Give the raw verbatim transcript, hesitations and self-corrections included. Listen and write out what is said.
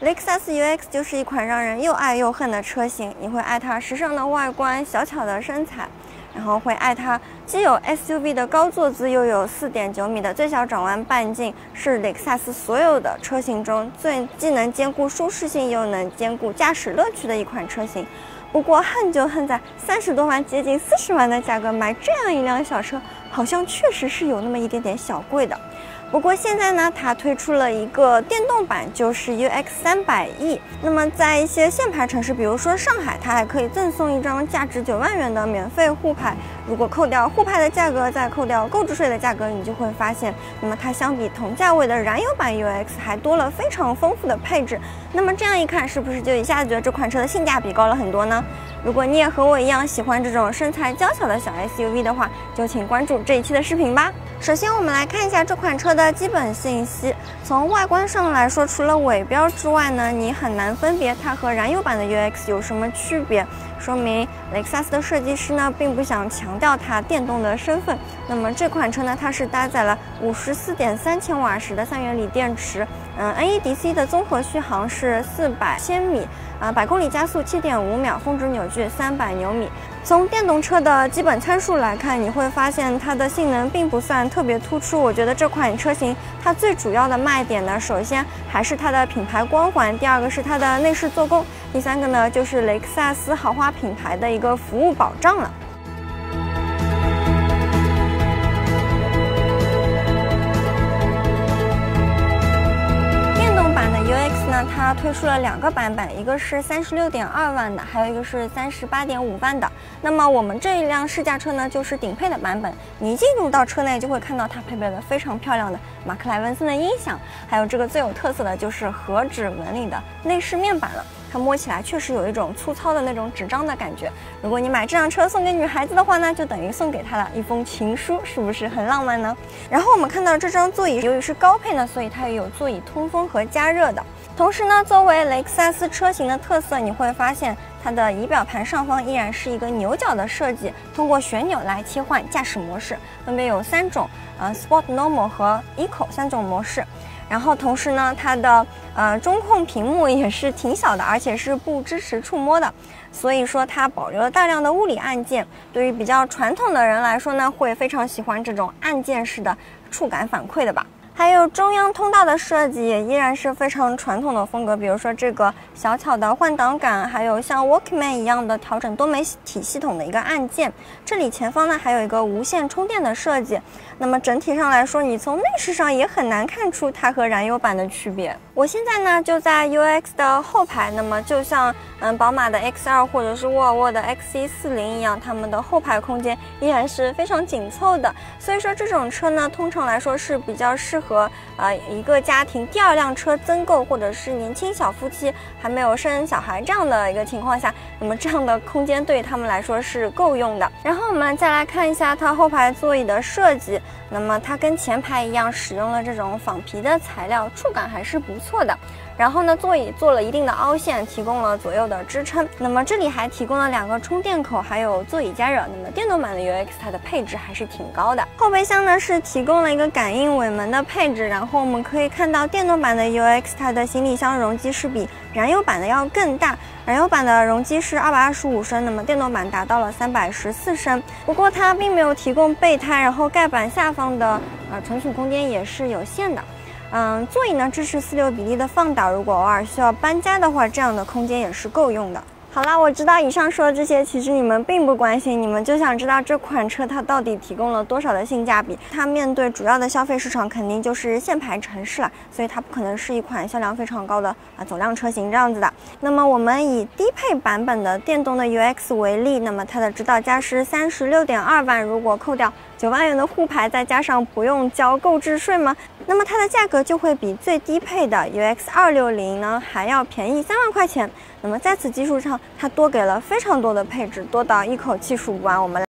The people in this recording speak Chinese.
雷克萨斯 U X 就是一款让人又爱又恨的车型，你会爱它时尚的外观、小巧的身材，然后会爱它既有 S U V 的高坐姿，又有 四点九米的最小转弯半径，是雷克萨斯所有的车型中最既能兼顾舒适性又能兼顾驾驶乐趣的一款车型。不过恨就恨在三十多万接近四十万的价格买这样一辆小车，好像确实是有那么一点点小贵的。不过现在呢，它推出了一个电动版，就是 U X 三百 E。那么在一些限牌城市，比如说上海，它还可以赠送一张价值九万元的免费沪牌。如果扣掉沪牌的价格，再扣掉购置税的价格，你就会发现，那么它相比同价位的燃油版 U X 还多了非常丰富的配置。那么这样一看，是不是就一下子觉得这款车的性价比高了很多呢？如果你也和我一样喜欢这种身材娇小的小 S U V 的话，就请关注这一期的视频吧。首先，我们来看一下这款车的基本信息。从外观上来说，除了尾标之外呢，你很难分别它和燃油版的 U X 有什么区别，说明雷克萨斯的设计师呢，并不想强调它电动的身份。那么这款车呢，它是搭载了 五十四点三千瓦时的三元锂电池，嗯 ，N E D C 的综合续航是四百千米。啊，百公里加速七点五秒，峰值扭矩三百牛米。从电动车的基本参数来看，你会发现它的性能并不算特别突出。我觉得这款车型它最主要的卖点呢，首先还是它的品牌光环，第二个是它的内饰做工，第三个呢就是雷克萨斯豪华品牌的一个服务保障了。U X 呢，它推出了两个版本，一个是三十六点二万的，还有一个是三十八点五万的。那么我们这一辆试驾车呢，就是顶配的版本。你一进入到车内，就会看到它配备了非常漂亮的马克莱文森的音响，还有这个最有特色的就是和指纹理的内饰面板了。它摸起来确实有一种粗糙的那种纸张的感觉。如果你买这辆车送给女孩子的话呢，就等于送给她了一封情书，是不是很浪漫呢？然后我们看到这张座椅，由于是高配呢，所以它也有座椅通风和加热的。同时呢，作为雷克萨斯车型的特色，你会发现它的仪表盘上方依然是一个牛角的设计，通过旋钮来切换驾驶模式，分别有三种，呃 Sport、Normal 和 Eco 三种模式。然后同时呢，它的呃中控屏幕也是挺小的，而且是不支持触摸的，所以说它保留了大量的物理按键。对于比较传统的人来说呢，会非常喜欢这种按键式的触感反馈的吧。还有中央通道的设计也依然是非常传统的风格，比如说这个小巧的换挡杆，还有像 Walkman 一样的调整多媒体系统的一个按键。这里前方呢还有一个无线充电的设计。那么整体上来说，你从内饰上也很难看出它和燃油版的区别。我现在呢就在 U X 的后排，那么就像嗯宝马的 X 二 或者是沃尔沃的 X C 四零一样，它们的后排空间依然是非常紧凑的。所以说这种车呢，通常来说是比较适合呃一个家庭第二辆车增购，或者是年轻小夫妻还没有生小孩这样的一个情况下，那么这样的空间对于他们来说是够用的。然后我们再来看一下它后排座椅的设计，那么它跟前排一样，使用了这种仿皮的材料，触感还是不错的。然后呢，座椅做了一定的凹陷，提供了左右的支撑。那么这里还提供了两个充电口，还有座椅加热。那么电动版的 U X 它的配置还是挺高的。后备箱呢是提供了一个感应尾门的配置，然后我们可以看到电动版的 U X 它的行李箱容积是比燃油版的要更大。燃油版的容积是二百二十五升，那么电动版达到了三百十四升。不过它并没有提供备胎，然后盖板下方的呃存储空间也是有限的。嗯，座椅呢支持四六比例的放倒，如果偶尔需要搬家的话，这样的空间也是够用的。好啦，我知道以上说的这些其实你们并不关心，你们就想知道这款车它到底提供了多少的性价比。它面对主要的消费市场肯定就是限牌城市了，所以它不可能是一款销量非常高的啊走量车型这样子的。那么我们以低配版本的电动的 U X 为例，那么它的指导价是三十六点二万，如果扣掉九万元的沪牌，再加上不用交购置税吗？那么它的价格就会比最低配的 U X 二六零呢还要便宜三万块钱。那么在此基础上，它多给了非常多的配置，多到一口气数不完。我们